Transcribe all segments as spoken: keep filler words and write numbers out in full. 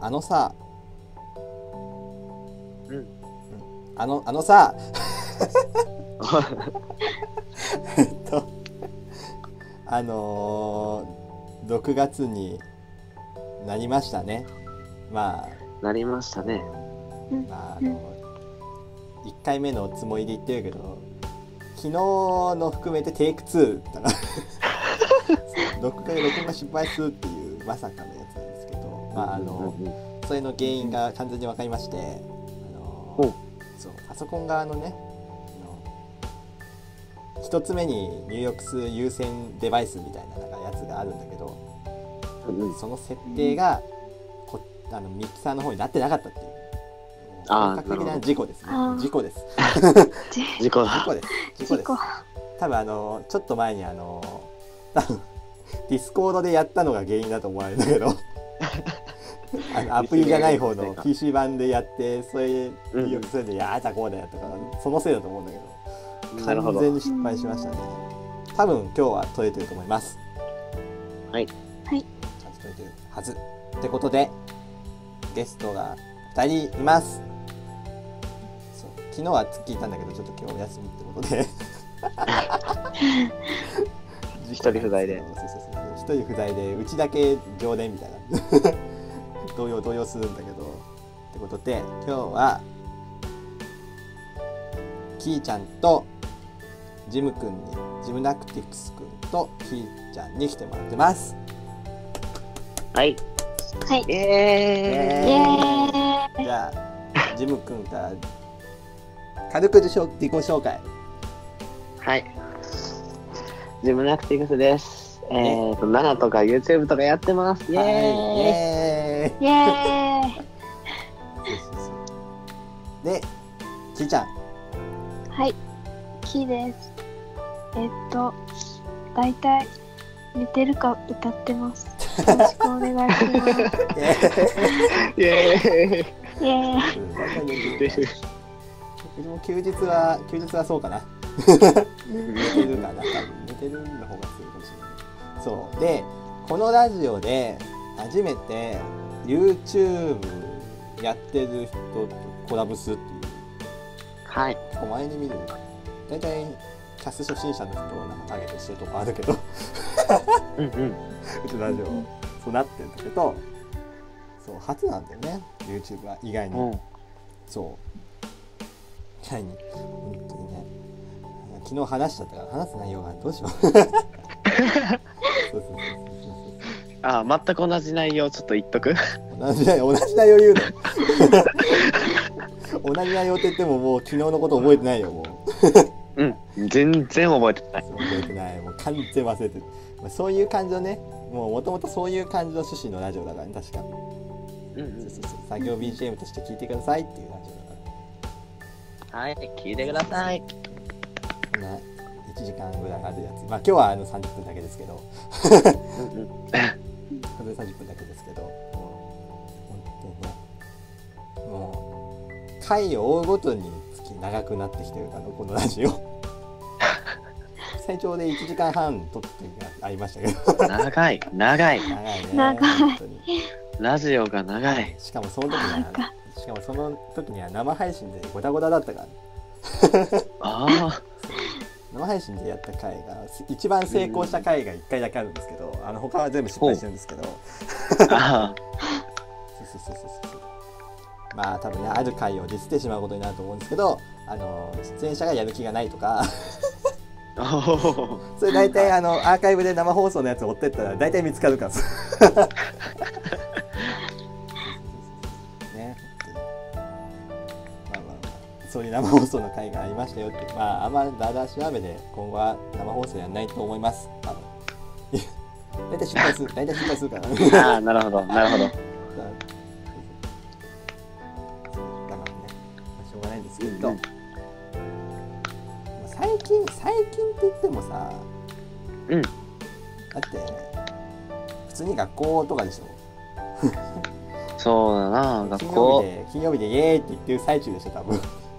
あのさ、 うん。 あの、あのさ、えっと、あのー、ろくがつになりましたね。まあ、 なりましたね。 まあ、あの、いっかいめのつもりで言ってるけど、昨日の含めてテイクツーだから、ろっかい録音が失敗するっていうまさかのやつなんですけど、まあ、あの、それの原因が完全に分かりまして、あのそうパソコン側のね、一つ目に入力する優先デバイスみたいななんかやつがあるんだけど、 うん、 その設定がこあのミキサーの方になってなかったっていう、 あ本格的な事故ですね。事故です。 事故だ。 事故です。事故です。多分あのちょっと前にあの多分ディスコードでやったのが原因だと思われるんだけどあのアプリじゃない方の ピーシー 版でやってそれ入力するんで、やーだこうだよとかそのせいだと思うんだけど、完全に失敗しましたね。多分今日は取れてると思います。 はいはい、 ちゃんと取れてるはずってことで、ゲストがふたりいます。そう昨日は聞いたんだけどちょっと今日お休みってことで一人不在でそうそうそう一人不在でうちだけ常連みたいな動揺動揺するんだけどってことで、今日はキーちゃんとジムくんにジムナクティクスくんとキーちゃんに来てもらってます。 はいはい、 イエーイ。 じゃあジムくんから軽く自己紹介。 はい、ジムナクティクスです。えっとナナとか YouTube とかやってます。イエーイ、 はい、イエーイイエーイ。 でキーちゃん。 はい、キーです。えっとだいたい寝てるか歌ってます。よろしくお願いします。 イエーイイエーイ。 僕も休日は休日はそうかな寝てるかな、多分寝てるの方が強いかもしれない。そうで、このラジオで初めて YouTube やってる人とコラボするっていう。 はい、 結構前に見る。だいたいキャス初心者の人をなんかターゲットしてるとこあるけどうんうんうちのラジオそうなってるんだけど、そう初なんだよね YouTube は意外に、うん、そう意外に本当にね、昨日話しちゃったから話す内容がどうしようそうそうそうそうそうああ、全く同じ内容ちょっと言っとく同じ内容同じ内容言うの同じ内容って言ってももう昨日のこと覚えてないよもううん全然覚えてない覚えてないもう完全忘れてる、まあ、そういう感じのね、もうもともとそういう感じの趣旨のラジオだからね、確か。うんうん、そうそうそう、作業 ビージーエム として聞いてくださいっていうラジオだから。 はい、聞いてください。 こんないちじかんぐらいあるやつ、まあ今日はあのさんじゅっぷんだけですけどうんうんこれでさんじゅっぷんだけですけど、もう本当にね、もう回を追うごとに月長くなってきてるからこのラジオ最長でいちじかんはん撮ってありましたけど長い長い長いね、 長い本当にラジオが長い。 しかもその時にはしかもその時には生配信でゴタゴタだったからああ生配信でやった回が一番成功した回がいっかいだけあるんですけど、うん、あの他は全部失敗してるんですけどあそうそうそうそうそう、まあ多分ねある回をディスってしまうことになると思うんですけど、あの出演者がやる気がないとかそれ大体あのアーカイブで生放送のやつを追ってったら大体見つかるからね、まあまあまあそういう生放送の回がありましたよって、まああんまだだ調べで今後は生放送やらないと思います。多分大体失敗する大体失敗するからああなるほどなるほど。 だからね、まあ、しょうがないんですけど、うん、最近最近って言ってもさ、 うん、 だって普通に学校とかでしょそうだな、学校金曜日で金曜日でイエーイって言ってる最中でしょ多分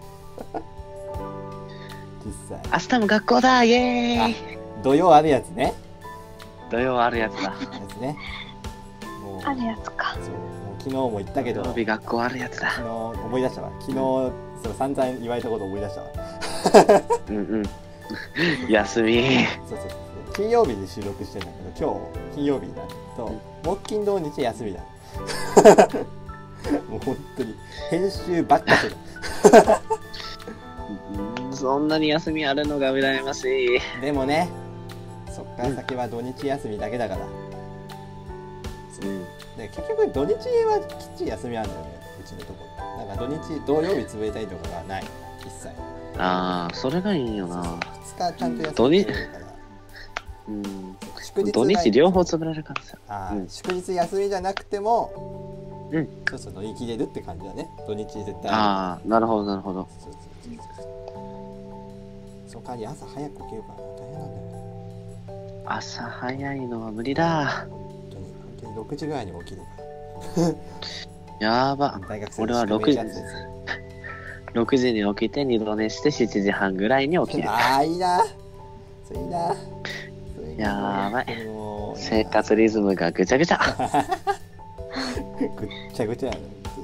実際明日も学校だイエーイ。 土曜あるやつね、 土曜あるやつだやつね、 もうあるやつか。 そうもう昨日も言ったけど、 土曜日学校あるやつだ。 昨日思い出したわ。昨日そう散々言われたこと思い出したわ。 うんうん。休み。 そうそうそう。金曜日に収録してんだけど、今日金曜日だと、木金土日休みだ。もう本当に編集ばっかする。 うん、そんなに休みあるのが羨ましい。 でもね、そっから先は土日休みだけだから。 うん。 で結局土日はきっちり休みあるんだよね、うちのところ。なんか土日土曜日潰れたりとかがない、一切。 ああ、それがいいよな。 ふつかちゃんと休み取れるから。 うん。 祝日土日両方潰れるからさ。 あ、 うん、 祝日休みじゃなくても、 うん、 そうそう乗り切れるって感じだね。土日絶対。 ああ、なるほどなるほど。 そうそうそうそう。その代わり朝早く起きるから大変なんだよね。 朝早いのは無理だ。 本当に本当にろくじぐらいに起きるから。 やば。 大学生俺はろくじろくじに起きて二度寝してしちじはんぐらいに起きる。 ああいいな。それいいな。 やばい。生活リズムがぐちゃぐちゃ。 ぐっちゃぐちゃやね。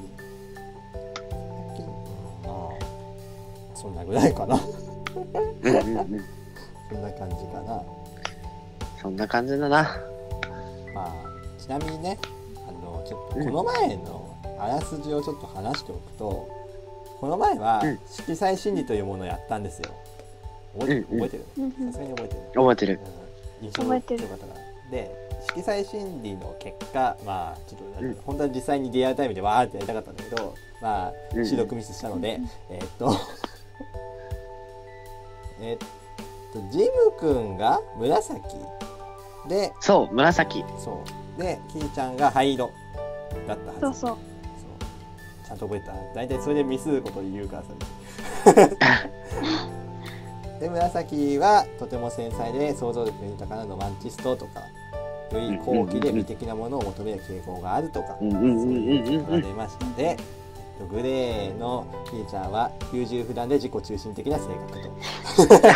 ああ、そんなぐらいかな。 うんうんうん。 そんな感じかな。 そんな感じだな。 まあちなみにね、あのちょっとこの前のあらすじをちょっと話しておくと、この前は色彩心理というものをやったんですよ。覚えてる？覚えてる？さすがに覚えてる。 覚えてる。 印象の強かったから。で、色彩心理の結果、まあちょっと、うん、本当は実際にリアルタイムでわーってやりたかったんだけど、まあ収録ミスしたので、うん、えー、っとえっとジム君が紫で、 そう紫。 そうで、キーちゃんが灰色だったはず。 そうそう。そうちゃんと覚えた。大体それでミスることを言うからさ。で紫はとても繊細で想像力が豊かなロマンチストとか、より高貴で美的なものを求める傾向があるとか、そういうのが出ましたので、グレーのキーちゃんは優柔不断で自己中心的な性格と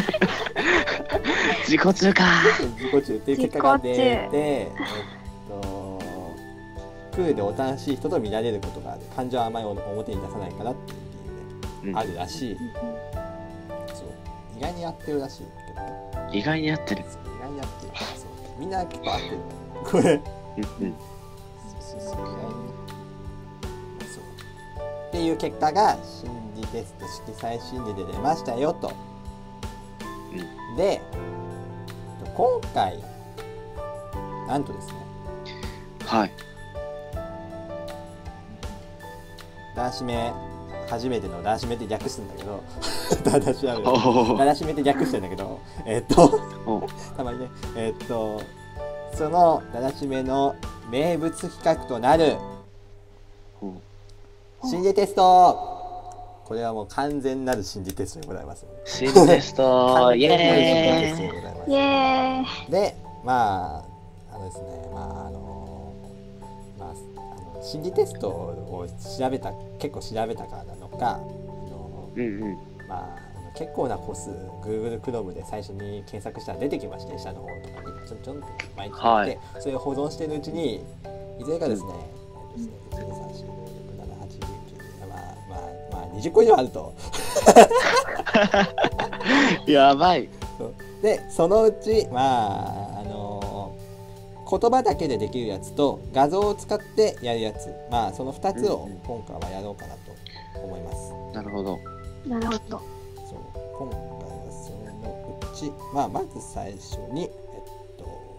自己中か自己中っていう結果が出て、えっとクールでおとなしい人と見られることがある、感情はあまり表に出さないからっていう理由であるらしい。意外にやってるらしいけどね。 意外にやってる。 意外にやってる。そうみんな結構合ってる。これ。うんうん。そうそうそう。意外に。そう。っていう結果が心理テスト色彩心理で出ましたよと。うん、で、今回なんとですね。 はい。 ダーシメ初めてのダーシメって略すんだけど。ダダシアルダダシメって略してんだけど、えー、っとたまにね、えー、っとそのダダシメの名物企画となる心理テスト、これはもう完全なる心理テストでございます。 心理テストイエーイイエーイ。 で、まああのですね、まああのまああの心理テストを調べた結構調べたからなのか、あのうんうんまあ、結構な個数 Google Chrome で最初に検索したら出てきまして、下の方とかにちょんちょんって毎日やって、それを保存しているうちにいずれかですね、うん、いち、に、さん、よん、ご、ろく、なな、はち、きゅう、じゅう、まあまあまあにじゅっこ以上あるとやばい。 でそのうちまああのー、言葉だけでできるやつと画像を使ってやるやつ、まあそのふたつを今回はやろうかなと思います。 なるほど。 なるほど。 そう今回はそのうち、まあ、まず最初に、えっと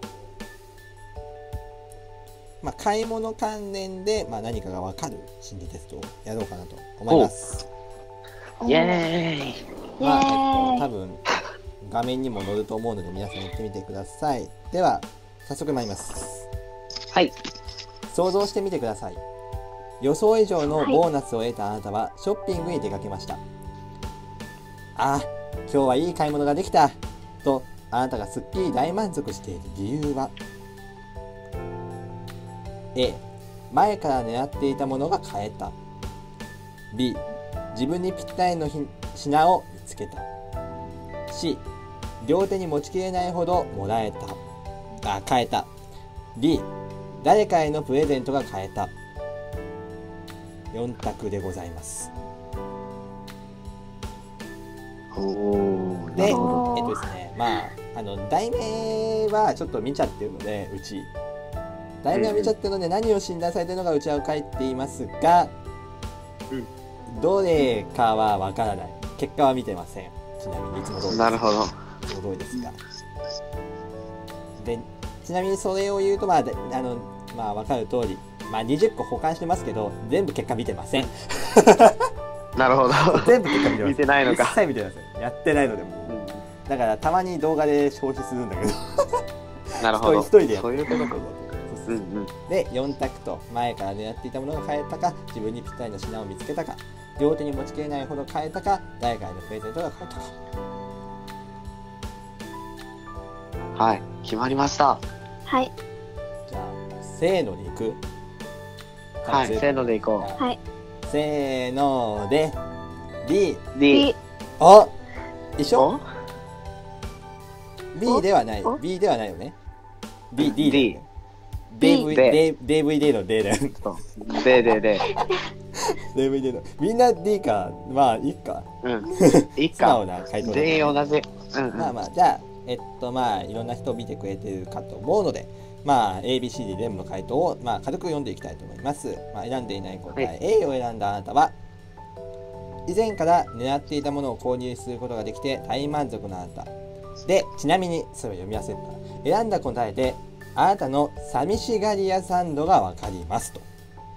まあ、買い物関連で、まあ、何かが分かる心理テストをやろうかなと思います。 イエーイ。 まあえっと、多分画面にも載ると思うので皆さんやってみてください。では早速参ります。 はい。 想像してみてください。予想以上のボーナスを得たあなたはショッピングに出かけました。ああ、今日はいい買い物ができたとあなたがすっきり大満足している理由は A、 前から狙っていたものが買えた。 B、 自分にぴったりの品を見つけた。 C、 両手に持ちきれないほどもらえたあ買えた。 D、 誰かへのプレゼントが買えた。よん択でございます。 おお。 で、えっなるほとですね、まあ、あの題名はちょっと見ちゃってるので、うち題名は見ちゃってるので、何を診断されてるのかうちは書いていますが、 うん、 どれかはわからない。結果は見てません。ちなみにいつも通りです。 なるほど。 いつも通りですが。で、ちなみにそれを言うと、まあ、あの、まあ、わかる通り、まあ、にじゅっこ保管してますけど、全部結果見てません。 なるほど。 全部結果見てません。 見てないのか。 一切見てません。やってないのでも。うん、だから、たまに動画で消費するんだけど。 なるほど。 一人でやってる。 そういうことか。うんうん、 で、よん択と、前から狙っていたものが買えたか、自分にぴったりの品を見つけたか、両手に持ちきれないほど買えたか、誰かへのプレゼントが買えたか。 はい、決まりました。 はい。 じゃあ、せーのでいく？ はい、せーのでいこう。はい。 せーので、D。 D。 あ、一緒？ B ではない。B ではないよね。D、D。D。デーブイデー デーブイデー の D だよ。 デーデーデー。 デーブイデー の。みんな D か。まあ、いいか。 うん。いいか。 素直な回答だ。 全員同じ。 うんうん、まあまあ、じゃあ、えっとまあ、いろんな人を見てくれてるかと思うので、まあ、エービーシーディー 全部の回答を、まあ、軽く読んでいきたいと思います。まあ、選んでいない答え、はい、A を選んだあなたは、以前から狙っていたものを購入することができて大満足なあなた。で、ちなみに、それを読み忘れた。選んだ答えで、あなたの寂しがり屋サンドがわかりますと。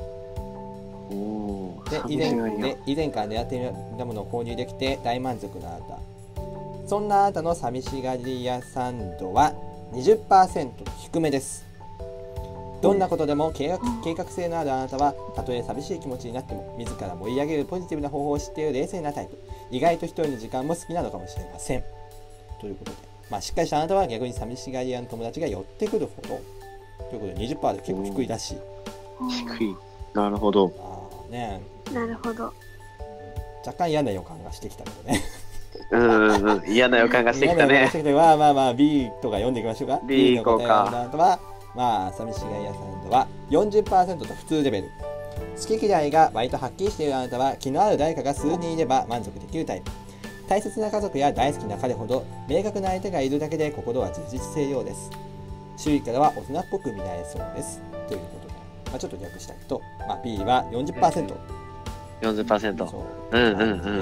おで以前で以前から狙っていたものを購入できて大満足なあなた。そんなあなたの寂しがり屋サンドは にじゅっパーセント 低めです。どんなことでも計画、計画性のあるあなたは、たとえ寂しい気持ちになっても自ら盛り上げるポジティブな方法を知っている冷静なタイプ。意外と一人の時間も好きなのかもしれません。ということで、まあ、しっかりしたあなたは逆に寂しがり屋の友達が寄ってくるほどということで にじゅっパーセント で結構低いらしい。 低い。なるほど。 あね、なるほど。 若干嫌な予感がしてきたけどね。 うんうん、嫌な予感がしてきたね。 まあまあまあ B とか読んでいきましょうか。 B の答えのあなたはまあ寂しがり屋サンドは よんじゅっパーセント と普通レベル。好き嫌いが割とはっきりしているあなたは、気のある誰かが数人いれば満足できるタイプ。大切な家族や大好きな彼ほど明確な相手がいるだけで心は充実しているようです。周囲からは大人っぽく見られそうです。ということで、まあ、ちょっと略したいと、まあ、B は よんじゅっパーセント。 よんじゅっパーセント。 そう。 うんうんうん。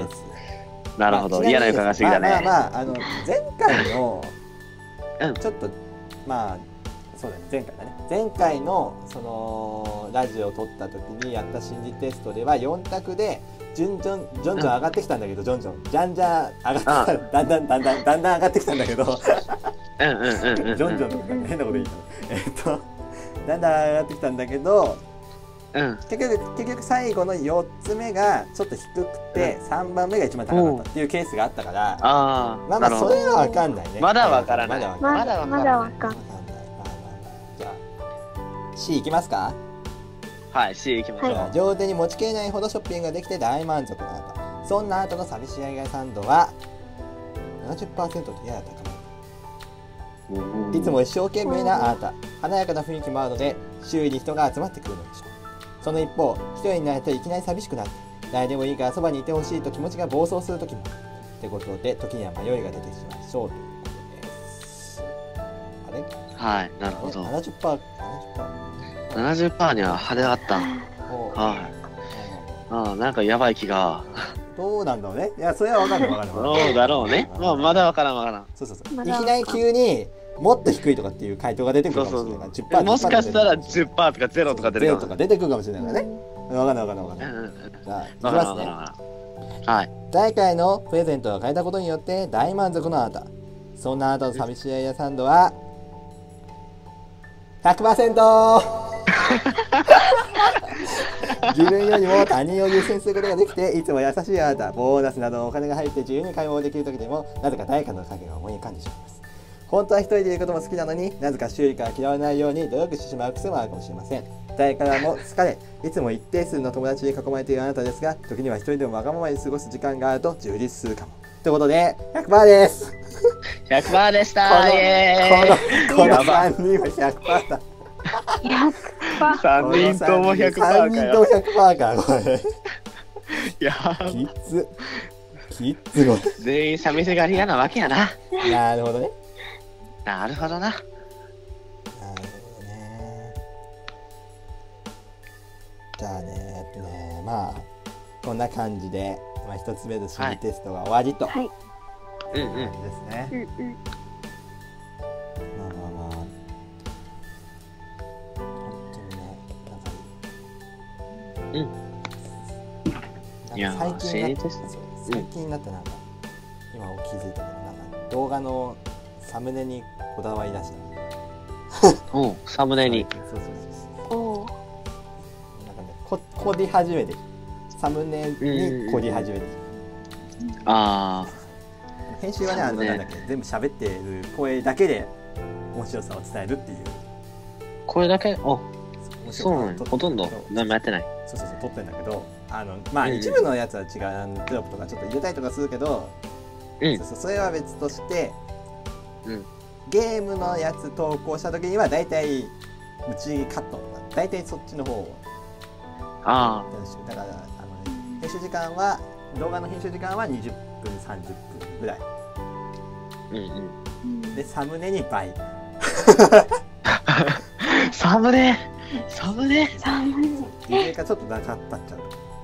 なるほど、まあ、嫌な予感がしてきたね。 まあまあまあ、あの前回の、うん、ちょっとまあそうだね、前回だね。前回のそのラジオを撮った時にやった心理テストではよん択で順々じょんじょん上がってきたんだけど、うん、じょんじょんじゃんじゃん上がってきた、だんだんだんだんだんだん上がってきたんだけど、 うんうんうんうん、 じょんじょんとか変なこと言ったの。えっとだんだん上がってきたんだけど、うん、結局結局最後のよっつめがちょっと低くて、うん、さんばんめが一番高かったっていうケースがあったから、あまあまあそれは分かんないね。 まだ分からない。 まだ分からない。 じゃあ C いきますか。 はい、C いきましょう。 はい、両手に持ちきれないほどショッピングができて大満足なあなた。そんなあなたの寂しがり屋サンドは ななじゅっパーセント とやや高め。いつも一生懸命なあなた。華やかな雰囲気もあるので周囲に人が集まってくるのでしょう。その一方、一人になるといきなり寂しくなって、誰でもいいからそばにいてほしいと気持ちが暴走するときも。ってことで、時には迷いが出てしまいそうということです。あれはい、なるほど。 ななじゅっパーセント、 ななじゅっパーセント には派手あった。はい。ああ、なんかやばい気が。 どうなんだろうね。いや、それは分かんない分かんない。 どうだろうね。まあ、まだ分からん分からん。 そうそうそう。いきなり急に、もっと低いとかっていう回答が出てくるかもしれないから、じゅっパーセント。 もしかしたら じゅっパーセント とかゼロとか出てくる。ゼロとか出てくるかもしれないからね。分かんない分かんない分かんない。じゃあ、いきますね。 はい。 誰かへのプレゼントを変えたことによって大満足のあなた。そんなあなたの寂しい屋サンドは、ひゃくパーセント! 自分よりも他人を優先することができていつも優しいあなた。ボーナスなどのお金が入って自由に買い物できる時でもなぜか誰かの影が思い浮かんでしまいます。本当は一人でいることも好きなのになぜか周囲から嫌われないように努力してしまう癖もあるかもしれません。誰からも好かれいつも一定数の友達に囲まれているあなたですが、時には一人でもわがままに過ごす時間があると充実するかも。ということで ひゃくパーセント です。 ひゃくパーセント でした。イエーイ。 このこのさんにんは ひゃくパーセント だ。 パー。 さんにんともひゃくパーさんにんともかよ。 ひゃくパーか、これ。 やきっつ。きっつごい。 全員寂しがり屋なわけやな。 なるほどね。 なるほどな。 なるほどね。じゃあね、えっとね、まあ、こんな感じで、まあ、一つ目の心理テストが終わりと。 はい。 うんうん。 感じですね。 うんうん。 まあまあまあ。本当にね、なんか。 いやーなんか最近な心理テストそう最近になってなんか、今気づいたけど、なんか動画のサムネにこだわり出した。 おう、サムネに。 そうそうそうそう。 おお。 なんかね、こ凝り始めてきた。サムネに凝り始めてきた。 あ編集はね、あの、なんだっけ、全部喋ってる声だけで面白さを伝えるっていう。 ー、これだけ、お、 面白さをそうなの、ほとんど何もやってない。 そうそうそう、撮ってんだけど、あの、まあ、 うんうん一部のやつは違う、あのテロップとかちょっと入れたりとかするけど、 うんそうそう、それは別として、 うんゲームのやつ投稿した時には、だいたい、うちカット。だいたいそっちの方をあやるし、だから、あのね、編集時間は、動画の編集時間はにじゅっぷん、さんじゅっぷんぐらい。 あ、うんうん。 うん。 で、サムネに倍。 サムネサムネ寒い。 いずれかちょっとなかったっちゃう。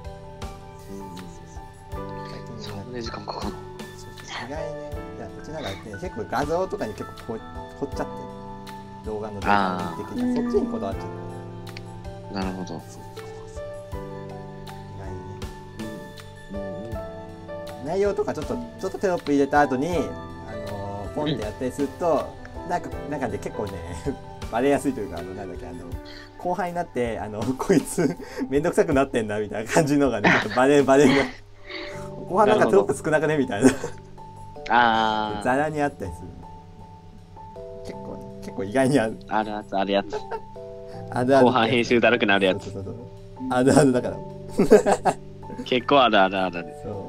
最近サムネ時間かかる。 意外にね、いや、うちなんかね、結構画像とかに結構こう凝っちゃってる。動画のデザイン的な、 あーそっちにこだわっちゃってる。 なるほど。 そうそうそう意外にね。 うんうん。 内容とかちょっと、ちょっとテロップ入れた後に、あのーポンってやったりすると、なんか、なんかで結構ね、バレやすいというか、あの、なんだっけ、あの、後輩になって、あの、こいつ、めんどくさくなってんな、みたいな感じのがね、ちょっとバレ、バレが、後半なんかテロップ少なくねみたいな。 あザラにあったりする。結構ね、結構意外にある。 あ、あるやつ、あるやつ。 あるある。 後半編集だるくなるやつ。 そうそうそうそう。あるあるだから。 結構あるあるある。 そう。も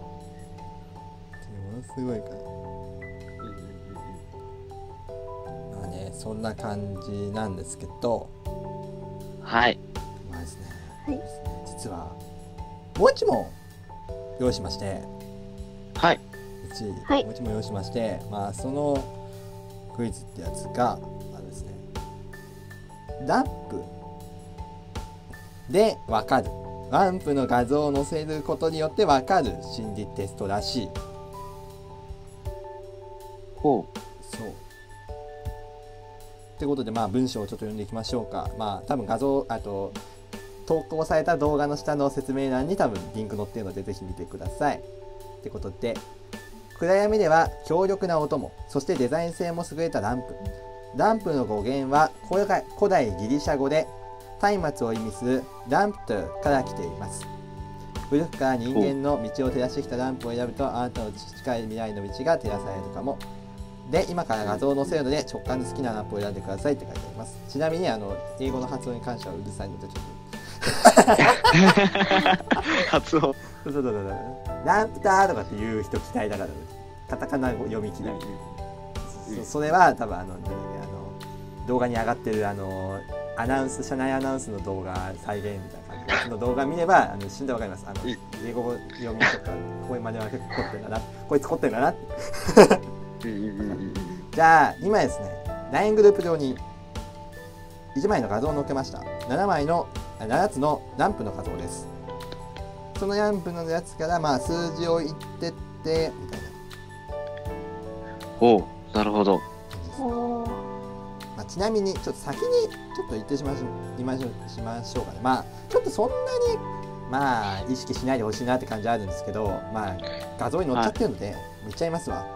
のすごいから。まあね、そんな感じなんですけど、 はい。 まあですね、 はいですね実は、もう一問用意しまして、 はい。 うち、 はいもう一問用意しまして、まあそのクイズってやつが、あのですね、ランプでわかる。ランプの画像を載せることによってわかる心理テストらしい。 ほそう。ってことで、まあ文章をちょっと読んでいきましょうか。まあ多分画像、あと、投稿された動画の下の説明欄に多分リンク載ってるのでぜひ見てください。ってことで、暗闇では強力な音も、そしてデザイン性も優れたランプ。ランプの語源は古代古代ギリシャ語で松明を意味するランプトゥから来ています。古くから人間の道を照らしてきたランプを選ぶとあなたの近い未来の道が照らされるかも。で、今から画像を載せるので直感で好きなランプを選んでくださいって書いてあります。ちなみにあの英語の発音に関してはうるさいのでちょっと発音。 そうそうそうそう。ランプターとかっていう人期待だから、カタカナ読み嫌い。そそれは多分あのなんだっけ、あの動画に上がってるあのアナウンス、社内アナウンスの動画再現みたいな感じの動画見ればあの死んでわかります。あの英語読みとかこういう真似は結構凝ってるんだな、こいつ凝ってるんだな。 うんうんうんうん。 じゃあ今ですね、ライン グループ上にいちまいの画像を載っけました。ななまいのななつのランプの画像です。そのランプのやつからまあ数字を言ってってみたいなほう、なるほど。 感じです。 おお。 まあ、ちなみにちょっと先にちょっと言ってしましょう言いましょうしましょうかね。まあちょっとそんなにまあ意識しないでほしいなって感じはあるんですけど、まあ画像に載っちゃってるので見ちゃいますわ。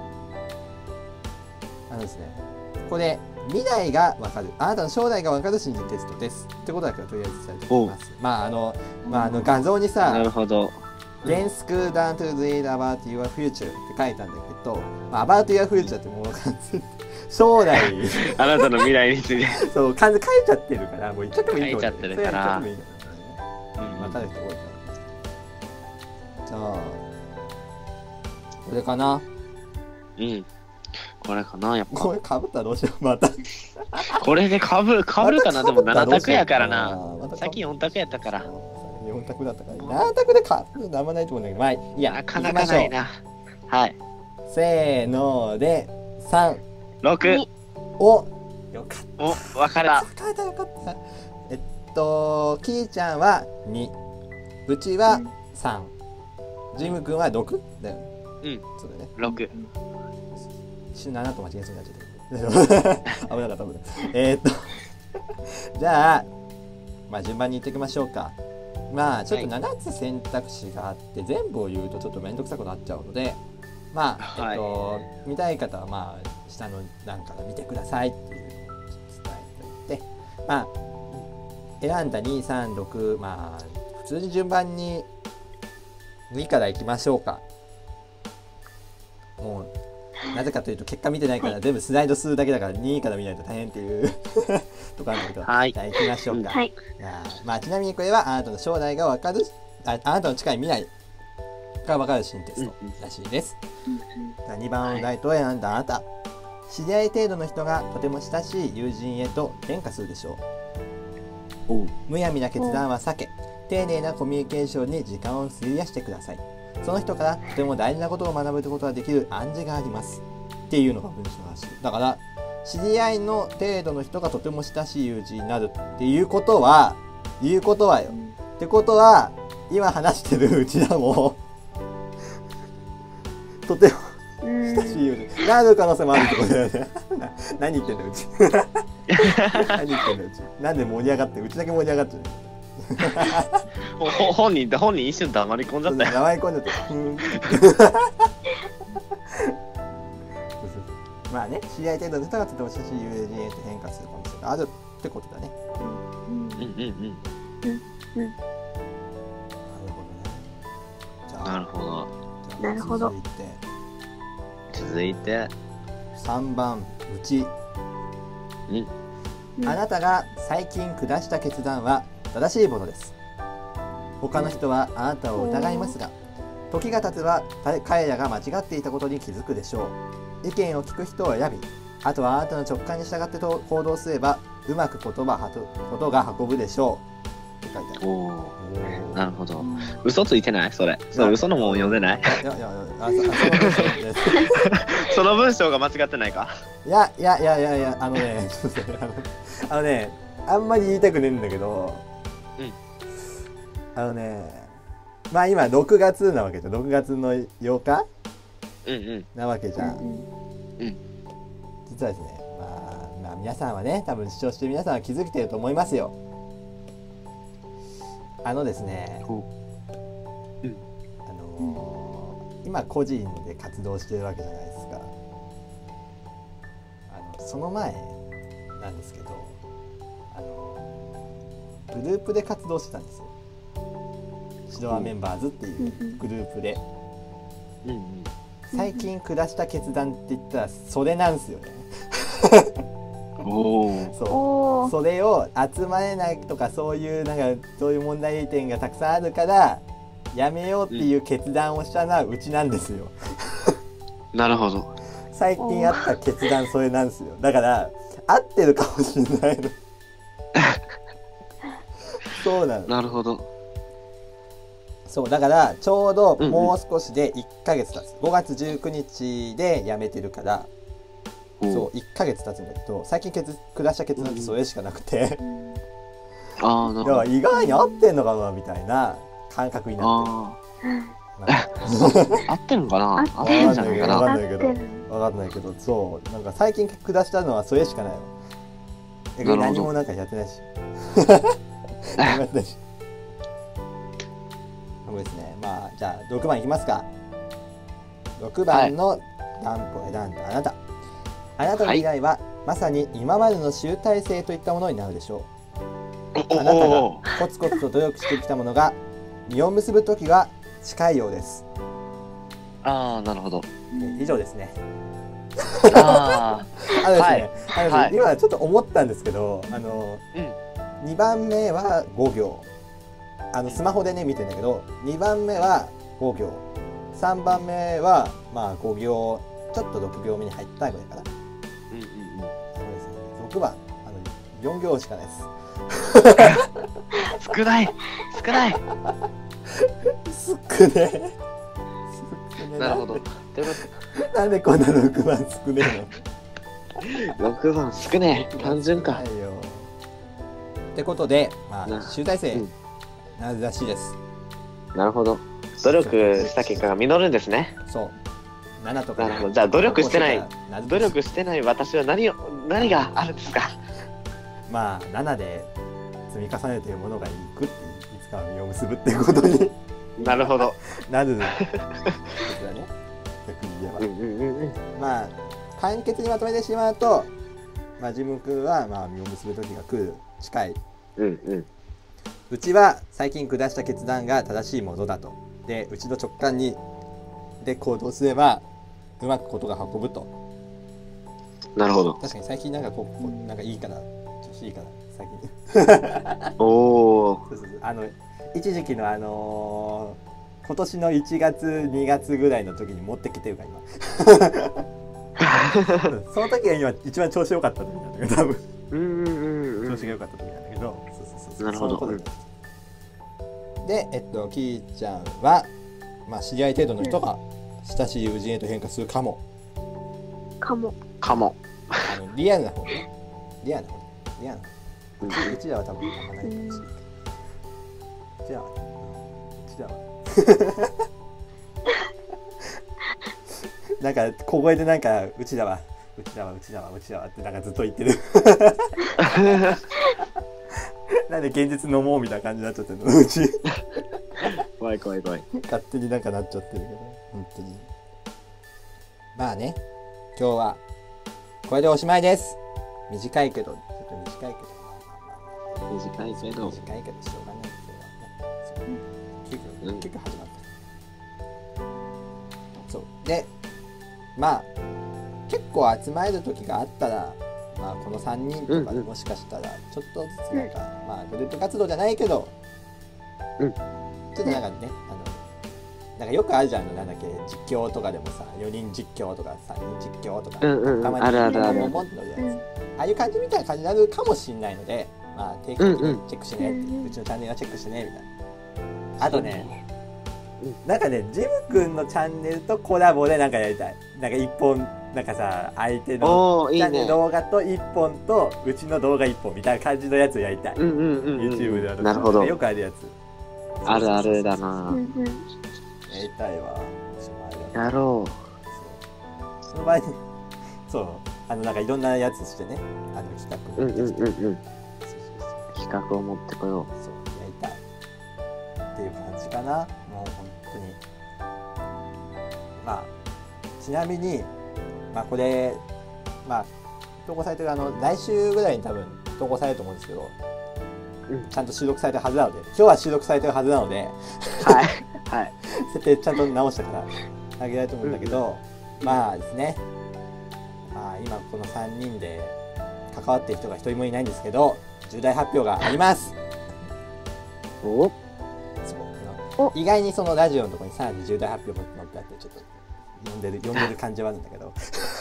あのですね、これ未来がわかる、あなたの将来がわかる心理テストですってことだけはとりあえず伝えておきます。まああのまああの画像にさなるほど。 Then school down to read about your future って書いたんだけど、まあ、about your future ってもう完全に将来あなたの未来について。 そう完全に書いちゃってるからもう言っちゃってもいいと思う。 書いちゃってるからそれは言っちゃってもいいからね。分かる人多いから。じゃあこれかな。 うん。 これかな、やっぱ。 これかぶったらどうしよう、また。 これでかぶる、かぶるかな、でもなな択やからな。 またさっきよん択やったから。 よん択だったから。なな択でかぶるのあんまないと思うんだけど、まあ、いや、 なかなかないな。はい。 せーので、さん。 ろく。 お、よかった。 お、分かれた。 分かれた、よかった。えっと、きーちゃんはに。うちはさん。ジム君はろくだよね。 うん。 そうだね。 ろく。 一瞬ななと間違えそうになっちゃった。危なかった、危なかった。えー、っと、じゃあ、まあ順番に言っていきましょうか。まあちょっとななつ選択肢があって、全部を言うとちょっと面倒くさくなっちゃうので、まあ、えっと、見たい方はまあ下の欄から見てくださいっていうのを伝えておいて、まあ選んだに、さん、ろく、まあ普通に順番ににからいきましょうか。もうなぜかというと結果見てないから全部スライドするだけだからにから見ないと大変っていうとこあるんだけど、 はい、 じゃあ行きましょうか。 はい、 まあちなみにこれはあなたの将来が分かる、ああなたの近い未来が分かる新テストらしいです。にばんのライトを選んだあなた、知り合い程度の人がとても親しい友人へと変化するでしょう。むやみな決断は避け、丁寧なコミュニケーションに時間を費やしてください。その人からとても大事なことを学ぶことができる暗示がありますっていうのが文章らしい。だから知り合いの程度の人がとても親しい友人になるっていうことはいうことはよ、ってことは今話してるうちらもとても親しい友人になる可能性もあるってことだよね。何言ってんだうち。何言ってんだうち。なんで盛り上がってうちだけ盛り上がってる。 本人って本人一瞬黙り込んじゃったよ。 黙り込んじゃった。まあね、知り合い程度の人がとても親しい友人へと変化する可能性があるってことだね。 うんうんうんうん。なるほどね。 なるほど。 続いて続いてさんばんうち。あなたが最近下した決断は正しいものです。他の人はあなたを疑いますが、時が経てば彼らが間違っていたことに気づくでしょう。意見を聞く人を選び、あとはあなたの直感に従って行動すればうまく言葉ことが運ぶでしょうって書いてある。 おー、なるほど。嘘ついてないそれ。それ嘘のもん読んでない？ いやいやあその文章です。 その文章が間違ってないか？ いやいやいやいやいやあのねちょっとねあのあのねあんまり言いたくねえんだけど、うん、あのねまあ今ろくがつなわけじゃん。ろくがつのようか、うんうん、なわけじゃん、うん、実はですね、まあ、まあ皆さんはね多分視聴して皆さんは気づいてると思いますよ。あのですね、うん、あのー、今個人で活動してるわけじゃないですか。あのその前なんですけど、あのグループで活動してたんですよ。シドアメンバーズっていうグループで、うんうん、最近下した決断って言ったらそれなんですよね。おそうそれを集まれないとかそういうなんかそういう問題点がたくさんあるからやめようっていう決断をしたのはうちなんですよ。 なるほど。 最近あった決断それなんですよ。だから合ってるかもしれないの。そうなの。なるほど。 そうだからちょうどもう少しでいっかげつ経つ、うんうん、ごがつじゅうくにちで辞めてるから、うん、そういっかげつ経つんだけど最近下した決断ってそれしかなくて、うん、あなるほど。だから意外に合ってんのかなみたいな感覚になってる。 合ってるのかな？合ってるんじゃないかな。 分かんないけど分かんないけどそうなんか最近下したのはそれしかないわ。何もなんかやってないし。やってないし。そうですね。まあじゃあろくばんいきますか。ろくばんの担保を選んだあなた、あなたの未来は、はい、まさに今までの集大成といったものになるでしょう。あなたがコツコツと努力してきたものが実を結ぶ時が近いようです。 ああなるほど。 以上ですね。ああのですね、はい、あの、はい、今ちょっと思ったんですけど、あの、うん、にばんめはご行。あのスマホでね見てんだけどにばんめはご行、さんばんめはまあご行ちょっとろくびょうめに入ったぐらいかな。 うんうんうん。 そうですね。ろくばん、あのよん行しかないです。 少ない少ない。 少ねえ。少ねえ。 なるほど。というこなんでこんなろくばん少ねえの。 とろくばん少ねえ。単純か。 ないよ。ってことで、まあな集大成、 うん、 なるらしいです。 なるほど。努力した結果が実るんですね。 そう。ななとか、ね。 なるほど。じゃあ努力してないなる努力してない私は何を何があるんですか。 まあななで積み重ねているものがいくっていつかは実を結ぶっていうことになるほど。 なるですよね。逆に言えば、 うんうんうんうん。 まあ簡潔にまとめてしまうと、まあジム君はまあ実を結ぶ時が来る近い。 うんうん。 うちは最近下した決断が正しいものだと。で、うちの直感にで行動すればうまくことが運ぶと。 なるほど。 確かに最近なんかこう、こうなんかいいかな、調子いいかな最近。 おお。 そうそうそう、あの一時期のあのー、今年のいちがつにがつぐらいの時に持ってきてるか今。その時が今一番調子良かった時なんだけど、多分。 うんうんうんうん。 調子が良かった時なんだけど、そうそうそうそう。 なるほど。 そういうことで、えっとキーちゃんはまあ知り合い程度の人が親しい友人へと変化するかも。 かも。 かも。 あのリアルな方ね。リアルな方。リアルな方。 うんうちらは多分あんまないかもしれない。うちらは、うちらは。なんか小声でなんかうちらは、うちらは、うちらは、うちらはってなんかずっと言ってる。なんで現実飲もうみたいな感じになっちゃってるのうち。 怖い怖い怖い。 勝手になんかなっちゃってるけど、本当に。まあね、今日はこれでおしまいです。短いけど、ちょっと短いけど、まあまあまあ、 短いけど。 短いけどしょうがないですよね。そう急遽、急遽始まった。そうで、まあ結構集まれる時があったら、まあこのさんにんとかでもしかしたらちょっとずつなんか、うん、まあグループ活動じゃないけど、 うん、 ちょっとなんかね、あのなんかよくあるじゃん、なんだっけ、実況とかでもさ、よにん実況とかさんにん実況とか、 うんうんうん、 たまにあるあるある、 ポンポンってのやつ、うん、ああいう感じみたいな感じになるかもしれないので、まあ定期的にチェックしてねって、うんうん、うちのチャンネルはチェックしてねみたいな。あとね、うん、なんかね、ジムくんのチャンネルとコラボでなんかやりたい。なんか一本なんかさ、相手のチャンネル動画といっぽんとうちの動画いっぽんみたいな感じのやつをやりたい。 うんうんうんうん、 YouTube である。 なるほど。 よくあるやつ。 あるあるだな。 うんうん、 やりたいわ。 やろう。 そ, その場合に、そう、あのなんかいろんなやつしてね、あの企画を。うんうんうんうん。企画を持ってこよう。 そう、やりたい。っていう感じかな。もう本当に。まあ、ちなみに、まあこれ、まあ、投稿されてるあの、来週ぐらいに多分投稿されると思うんですけど、うん、ちゃんと収録されてるはずなので、今日は収録されてるはずなので、 はい。はい。 設定ちゃんと直したからあげたいと思うんだけど、うん、まあですね、まあ今このさんにんで関わっている人が一人もいないんですけど、重大発表があります。 おそう、意外にそのラジオのところにさらに重大発表も載ってあって、ちょっと読んでる読んでる感じはあるんだけど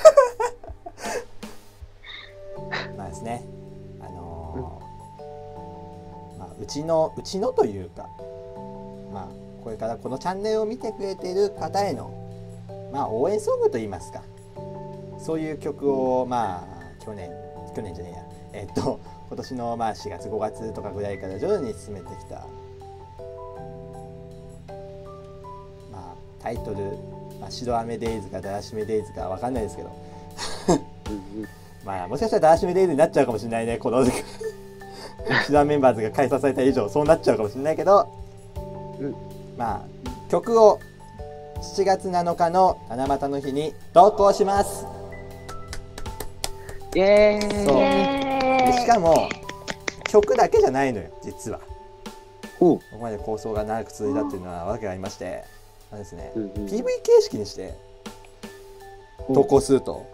まあですね、あのーうん、まあうちのうちのというか、まあこれからこのチャンネルを見てくれている方への、まあ、応援ソングといいますか、そういう曲をまあ去年去年じゃねえやえっと今年のまあしがつごがつとかぐらいから徐々に進めてきた、まあタイトル、まあ、白飴デイズかだらしめデイズかわかんないですけどまあもしかしたらだらしめデイズになっちゃうかもしれないね、この白飴メンバーズが解散された以上そうなっちゃうかもしれないけど、うん、まあ曲をしちがつなのかの七夕の日に投稿します。 イエーイ。 そうでしかも曲だけじゃないのよ、実は。ここまで構想が長く続いたっていうのはわけがありまして、あれですね、うんうん、ピーブイ 形式にして投稿すると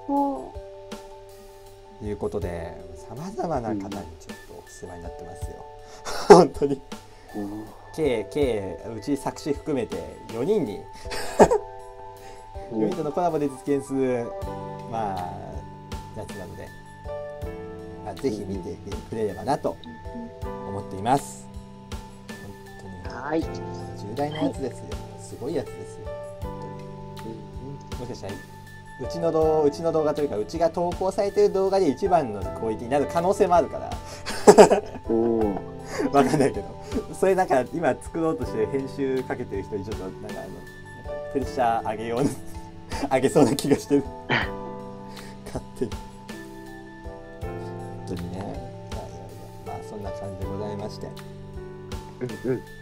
いうことで、さまざまな方にちょっとお世話になってますよ本当に。計計うち作詞含めてよにんにユニットのコラボで実現するまあやつなので、まあ、ぜひ見てくれればなと思っています。本当にはい重大なやつですよ。すごいやつですよ。もしかしたらうちの動うちの動画というかうちが投稿されている動画で一番のクオリティになる可能性もあるからおおわかんないけど、それなんか今作ろうとして編集かけてる人にちょっとなんかあのプレッシャー上げよう上げそうな気がしてる勝手に本当にね。いやいやいや、まあそんな感じでございまして、 うんうんね、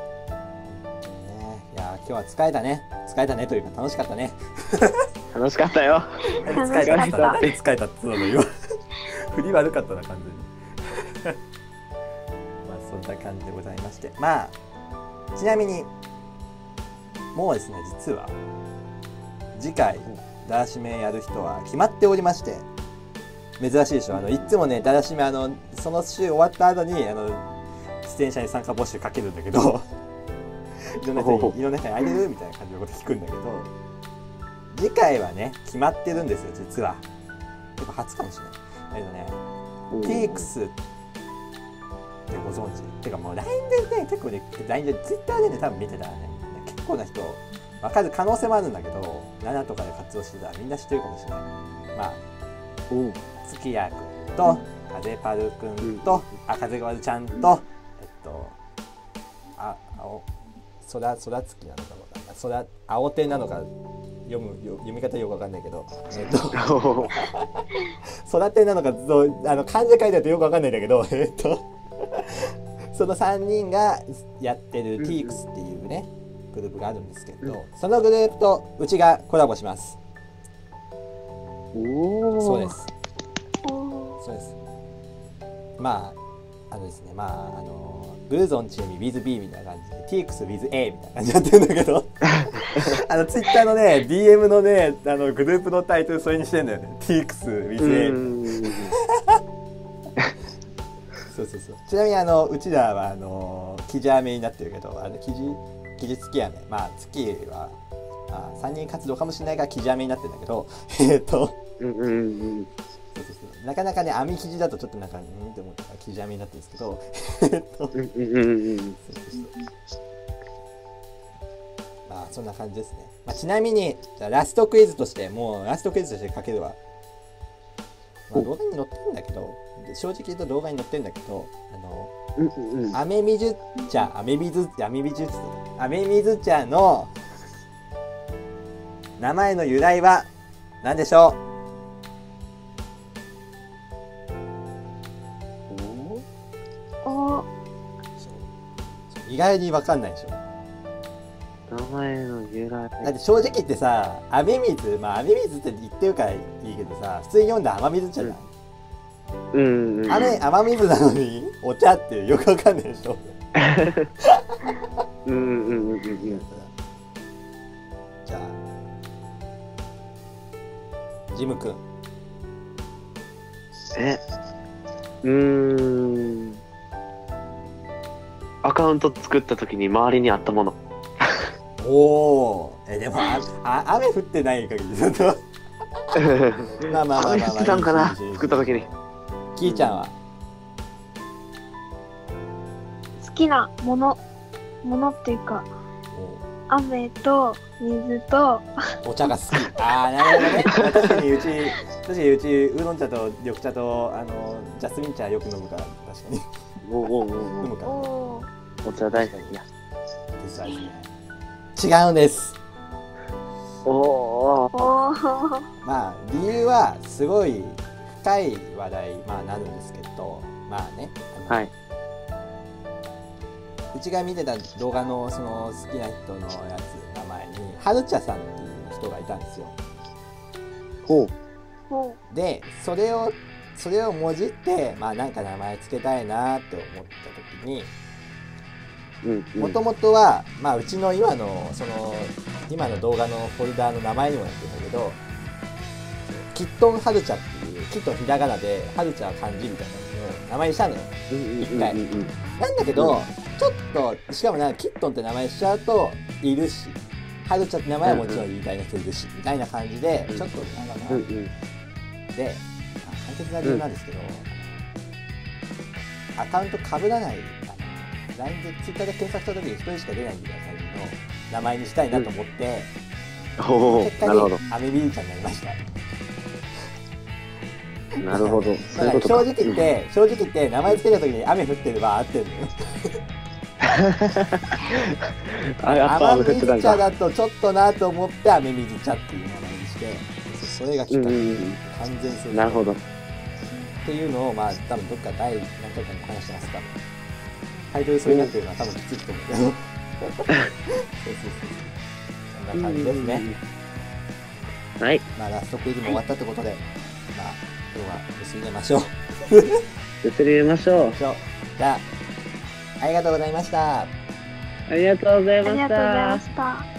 いや今日は疲れたね疲れたねというか楽しかったね楽しかったよ。 疲れた疲れた疲れたって言うの今振り悪かったな完全にまあそんな感じでございまして、まあちなみにもうですね実は次回だらしめやる人は決まっておりまして、珍しいでしょ。あのいつもねだらしめあのその週終わった後にあの出演者に参加募集かけるんだけどいろんな人にいろんな人に会えるみたいな感じのこと聞くんだけど、次回はね決まってるんですよ実は。結構初かもしれない。えっとねティークスってご存知てかもう ライン でね結構ね ライン で Twitter でね多分見てたらね結構な人分かる可能性もあるんだけど、ななとかで活動してたらみんな知ってるかもしれない。まあ月谷くんと風パルくんと、あ風がわるちゃんとえっとあ青空空月なのかな空青手なのか読む読み方よくわかんないけど、えっと空手なのかあの漢字で書いてあるとよくわかんないんだけど、えっとそのさんにんがやってる ティークス っていうねグループがあるんですけど、そのグループとうちがコラボします。 おおそうですそうです。まああのですねまああのグルゾンチーム with B みたいな感じで ティークス with A みたいな感じでやってるんだけどあのツイッターのね ディーエム のねあのグループのタイトルそれにしてんだよね ティークス with A そうそうそう。ちなみにあのうちらはあの生地飴になってるけど、あの生地生地付き飴まあ月は、まあ、さんにん活動かもしれないから生地飴になってるんだけどえっとうんうんうんそうそうそうなかなかね網生地だとちょっとなんかうんって思ったから生地飴になってるんですけどえっとうんうんうんまあそんな感じですね。まあ、ちなみにじゃあラストクイズとしてもうラストクイズとしてかけるわ。まあ、動画に載ってるんだけど正直言うと動画に載ってるんだけどあのうんうんアメミジュ茶アメミズアメミジュアメミズ茶の名前の由来は何でしょおおう。意外に分かんないでしょ。 名前の由来だって正直言ってさ雨水まあ雨水って言ってるからいいけどさ普通に読んだ雨水茶じゃん。 うんうん雨雨水なのにお茶ってよくわかんないでしょうんうんうんうんうんじゃあジムくんえうーんアカウント作った時に周りにあったものおおえでもああ雨降ってない限りちょっとまあまあまあまあまあ雨降ってたんかないいしいいし作った時にキーちゃんは好きなものものっていうか雨と水とお茶が好きああなるほどね確かにうち確かにうちウーロン茶と緑茶とあのジャスミン茶よく飲むから確かにおおお飲むからねおお茶大好きや実はですね違うんです。 おおおまあ理由はすごい深い話題まあなるんですけどまあねあの、 はいうちが見てた動画のその好きな人のやつの名前にはるちゃさんっていう人がいたんですよ。 ほうおでそれをそれをもじってまあなんか名前つけたいなって思った時にもともとはまあうちの今のその今の動画のフォルダーの名前にもなってるんだけどキットンはるちゃっていうキットンひらがなではるちゃは漢字みたいなのを名前にしたのよ一回。なんだけど、ちょっとしかもなんかキットンって名前しちゃうといるしハルちゃんって名前はもちろん言いたいな人いるし、みたいな感じで、ちょっとなんだろうな、 うんうん。 で、簡潔な理由なんですけど、アカウント被らない、あの ライン で Twitter で検索した時にひとりしか出ないんで、最近の名前にしたいなと思って、 お結果ー、なるほど。 にアメビルちゃんになりました。 なるほど。そういうことか。 正直言って、正直言って、名前つけた時に雨降ってれば合ってるのよ。 あ、やっぱ雨雨降ってたん水茶か。 だとちょっとなと思って雨水茶っていう名前にして、それがきっかけ、 うんうんうん。 完全そうなるほど。 っていうのを、まあ多分どっか第何回かに話してます、多分。タイトルそれになってるのは多分きついと思うけど。そうそうそう。そんな感じですね。 はい。 まあラストクイズも終わったってことで、まあ今日は結びましょう。 移りましょう。 じゃあ、ありがとうございました。 ありがとうございあましりがとうございまた。 した。